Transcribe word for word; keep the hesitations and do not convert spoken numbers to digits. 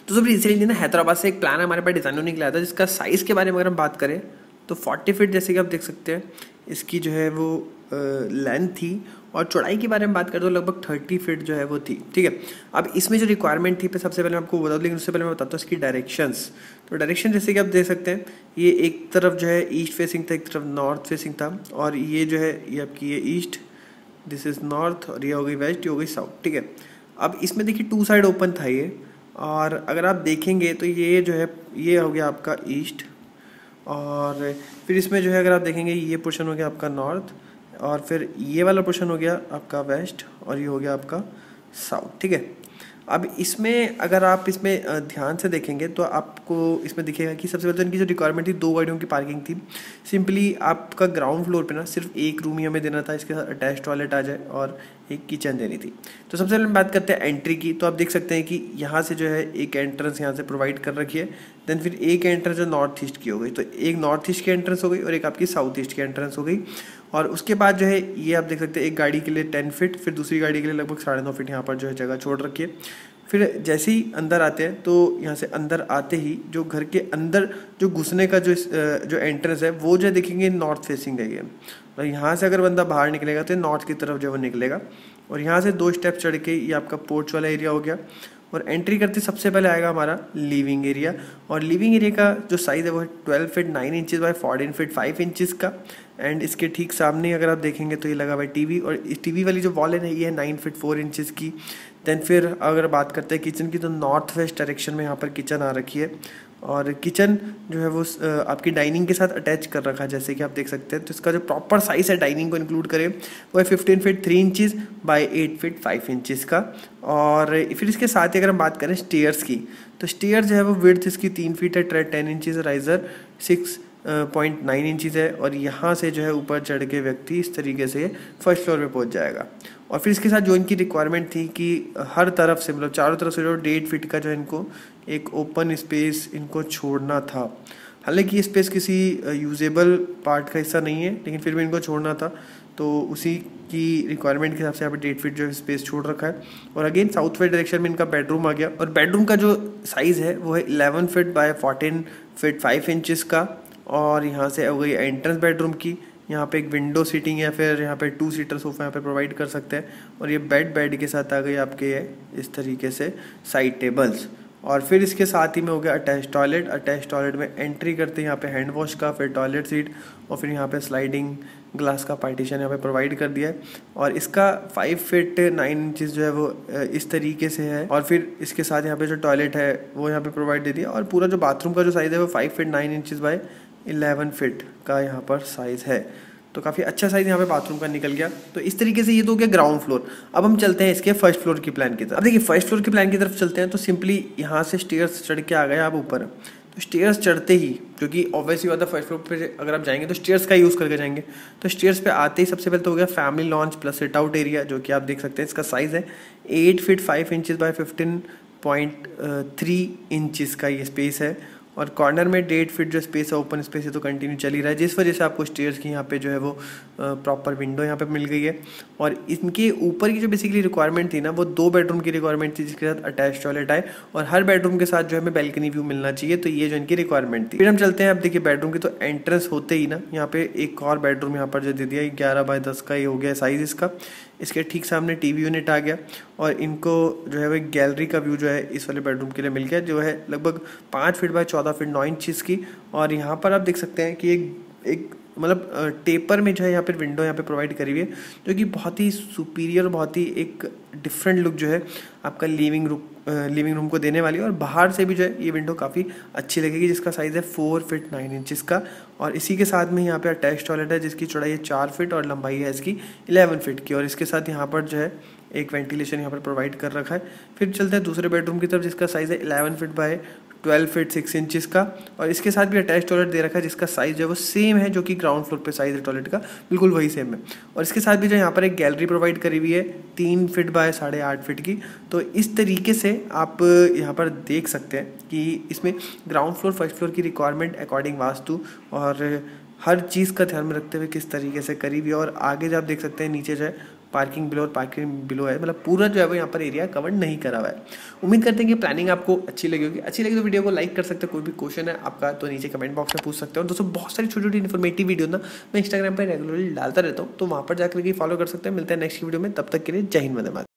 तो सब रिसेंटली ना हैदराबाद से एक प्लान हमारे पास डिज़ाइन होने के लिए आया था, जिसका साइज़ के बारे में अगर हम बात करें तो फोर्टी फीट जैसे कि आप देख सकते हैं इसकी जो है वो लेंथ थी, और चौड़ाई के बारे में बात करें तो लगभग थर्टी फीट जो है वो थी। ठीक है, अब इसमें जो रिक्वायरमेंट थी पे सबसे पहले मैं आपको बता दूँ, लेकिन उससे पहले मैं बताता हूँ इसकी डायरेक्शंस। तो डायरेक्शन जैसे कि आप देख सकते हैं, ये एक तरफ जो है ईस्ट फेसिंग था, एक तरफ नॉर्थ फेसिंग था, और ये जो है ये आपकी ये ईस्ट, दिस इज़ नॉर्थ, और ये हो गई वेस्ट, ये हो गई साउथ। ठीक है, अब इसमें देखिए टू साइड ओपन था ये, और अगर आप देखेंगे तो ये जो है ये हो गया आपका ईस्ट, और फिर इसमें जो है अगर आप देखेंगे ये पोर्शन हो गया आपका नॉर्थ, और फिर ये वाला पोर्शन हो गया आपका वेस्ट, और ये हो गया आपका साउथ। ठीक है, अब इसमें अगर आप इसमें ध्यान से देखेंगे तो आपको इसमें दिखेगा कि सबसे पहले तो इनकी जो रिक्वायरमेंट थी दो गाड़ियों की पार्किंग थी। सिंपली आपका ग्राउंड फ्लोर पे ना सिर्फ एक रूम ही हमें देना था, इसके साथ अटैच टॉयलेट आ जाए और एक किचन देनी थी। तो सबसे पहले हम बात करते हैं एंट्री की। तो आप देख सकते हैं कि यहाँ से जो है एक एंट्रेंस यहाँ से प्रोवाइड कर रखी है, देन फिर एक एंट्रेंस जो नॉर्थ ईस्ट की हो गई, तो एक नॉर्थ ईस्ट की एंट्रेंस हो गई और एक आपकी साउथ ईस्ट की एंट्रेंस हो गई। और उसके बाद जो है ये आप देख सकते हैं एक गाड़ी के लिए टेन फीट, फिर दूसरी गाड़ी के लिए लगभग साढ़े नौ फीट यहाँ पर जो है जगह छोड़ रखी है। फिर जैसे ही अंदर आते हैं तो यहाँ से अंदर आते ही जो घर के अंदर जो घुसने का जो जो एंट्रेंस है वो जो देखेंगे नॉर्थ फेसिंग है ये, और यहाँ से अगर बंदा बाहर निकलेगा तो नॉर्थ की तरफ जो वो निकलेगा, और यहाँ से दो स्टेप चढ़ के ये आपका पोर्च वाला एरिया हो गया। और एंट्री करते सबसे पहले आएगा हमारा लिविंग एरिया, और लिविंग एरिया का जो साइज़ है वो है twelve feet nine inches by fourteen feet five inches का। एंड इसके ठीक सामने अगर आप देखेंगे तो ये लगा हुआ है टीवी, और इस टीवी वाली जो वॉल है ना ये है नाइन फीट फोर इंचज़ की। देन फिर अगर बात करते हैं किचन की, तो नॉर्थ वेस्ट डायरेक्शन में यहाँ पर किचन आ रखी है, और किचन जो है वो आपकी डाइनिंग के साथ अटैच कर रखा है जैसे कि आप देख सकते हैं। तो इसका जो प्रॉपर साइज़ है डाइनिंग को इंक्लूड करें वो है fifteen feet three inches by eight feet five inches का। और फिर इसके साथ ही अगर हम बात करें स्टेयर्स की, तो स्टेयर जो है वो विड्थ इसकी तीन फीट है, tread ten inches, riser six point nine inches है, और यहाँ से जो है ऊपर चढ़ के व्यक्ति इस तरीके से फर्स्ट फ्लोर पे पहुँच जाएगा। और फिर इसके साथ जो इनकी रिक्वायरमेंट थी कि हर तरफ से मतलब चारों तरफ से जो डेढ़ फीट का जो इनको एक ओपन स्पेस इनको छोड़ना था। हालांकि ये स्पेस किसी यूजेबल पार्ट का हिस्सा नहीं है, लेकिन फिर भी इनको छोड़ना था, तो उसी की रिक्वायरमेंट के हिसाब से यहाँ पे डेढ़ फीट जो स्पेस छोड़ रखा है। और अगेन साउथ वेस्ट डायरेक्शन में इनका बेडरूम आ गया, और बेडरूम का जो साइज़ है वो है eleven feet by fourteen feet five inches का। और यहाँ से हो गई एंट्रेंस बेडरूम की, यहाँ पे एक विंडो सीटिंग या फिर यहाँ पे टू सीटर सोफा यहाँ पे प्रोवाइड कर सकते हैं, और ये बेड बेड के साथ आ गई आपके इस तरीके से साइड टेबल्स। और फिर इसके साथ ही में हो गया अटैच टॉयलेट। अटैच टॉयलेट में एंट्री करते हैं यहाँ पे हैंड वॉश का, फिर टॉयलेट सीट, और फिर यहाँ पे स्लाइडिंग ग्लास का पार्टीशन यहाँ पे प्रोवाइड कर दिया है। और इसका फाइव फीट नाइन इंचज़ जो है वो इस तरीके से है, और फिर इसके साथ यहाँ पे जो टॉयलेट है वो यहाँ पे प्रोवाइड दे दिया। और पूरा जो बाथरूम का जो साइज़ है वो five feet nine inches by eleven feet का यहाँ पर साइज़ है। तो काफ़ी अच्छा साइज़ यहाँ पे बाथरूम का निकल गया। तो इस तरीके से ये तो हो गया ग्राउंड फ्लोर। अब हम चलते हैं इसके फर्स्ट फ्लोर की प्लान की तरफ। अब देखिए फर्स्ट फ्लोर की प्लान की तरफ चलते हैं, तो सिंपली यहाँ से स्टेयर्स चढ़ के आ गए आप ऊपर। तो स्टेयर्स चढ़ते ही, क्योंकि ऑब्वियसली बात है फर्स्ट फ्लोर पे अगर आप जाएंगे तो स्टेयर्स का यूज़ करके जाएंगे, तो स्टेयर्स पे आते ही सबसे पहले तो हो गया family lounge plus sit out area, जो कि आप देख सकते हैं इसका साइज़ है eight feet five inches by fifteen point three inches का ये स्पेस है। और कॉर्नर में डेढ़ फीट जो स्पेस है ओपन स्पेस है तो कंटिन्यू चल ही रहा है, जिस वजह से आपको स्टेयर्स की यहाँ पे जो है वो प्रॉपर विंडो यहाँ पे मिल गई है। और इनके ऊपर की जो बेसिकली रिक्वायरमेंट थी ना वो दो बेडरूम की रिक्वायरमेंट थी, जिसके साथ अटैच टॉयलेट आए, और हर बेडरूम के साथ जो हमें बैल्कनी व्यू मिलना चाहिए। तो ये जो इनकी रिक्वायरमेंट थी। फिर हम चलते हैं, अब देखिए बेडरूम की, तो एंट्रेंस होते ही ना यहाँ पे एक और बेडरूम यहाँ पर जो दे दिया, ग्यारह बाय दस का ये हो गया साइज़ इसका। इसके ठीक सामने टीवी यूनिट आ गया, और इनको जो है वो गैलरी का व्यू जो है इस वाले बेडरूम के लिए मिल गया, जो है लगभग पाँच फीट बाय चौदह फीट नौ इंचज़ की। और यहाँ पर आप देख सकते हैं कि एक एक मतलब टेपर में जो है यहाँ पर विंडो यहाँ पे प्रोवाइड करी हुई है, जो कि बहुत ही सुपीरियर, बहुत ही एक डिफरेंट लुक जो है आपका लिविंग रूम लिविंग रूम को देने वाली है। और बाहर से भी जो है ये विंडो काफ़ी अच्छी लगेगी, जिसका साइज़ है फोर फीट नाइन इंचज़ का। और इसी के साथ में यहाँ पे अटैच टॉयलेट है, जिसकी चौड़ाई है चार फीट और लंबाई है इसकी इलेवन फीट की। और इसके साथ यहाँ पर जो है एक वेंटिलेशन यहाँ पर प्रोवाइड कर रखा है। फिर चलते हैं दूसरे बेडरूम की तरफ, जिसका साइज़ है eleven feet by twelve feet six inches का। और इसके साथ भी अटैच टॉयलेट दे रखा है, जिसका साइज़ जो है वो सेम है, जो कि ग्राउंड फ्लोर पे साइज़ है टॉयलेट का बिल्कुल वही सेम है। और इसके साथ भी जो यहाँ पर एक गैलरी प्रोवाइड करी हुई है तीन फीट बाय साढ़े आठ फीट की। तो इस तरीके से आप यहाँ पर देख सकते हैं कि इसमें ग्राउंड फ्लोर फर्स्ट फ्लोर की रिक्वायरमेंट अकॉर्डिंग वास्तु और हर चीज़ का ध्यान में रखते हुए किस तरीके से करी हुई है। और आगे जो आप देख सकते हैं नीचे जो है पार्किंग बिलो और पार्किंग बिलो है, मतलब पूरा जो है वो यहाँ पर एरिया कवर नहीं करा हुआ है। उम्मीद करते हैं कि प्लानिंग आपको अच्छी लगी होगी। अच्छी लगी तो वीडियो को लाइक कर सकते हो। कोई भी क्वेश्चन है आपका तो नीचे कमेंट बॉक्स में पूछ सकते हो। और दोस्तों बहुत सारी छोटी छोटी इन्फॉर्मेटिव वीडियो ना मैं इंस्टाग्राम पर रेगुलरली डालता रहता हूँ, तो वहाँ पर जाकर के फॉलो कर सकते हैं। मिलते हैं नेक्स्ट वीडियो में, तब तक के लिए जय हिंद, वंदे मातरम।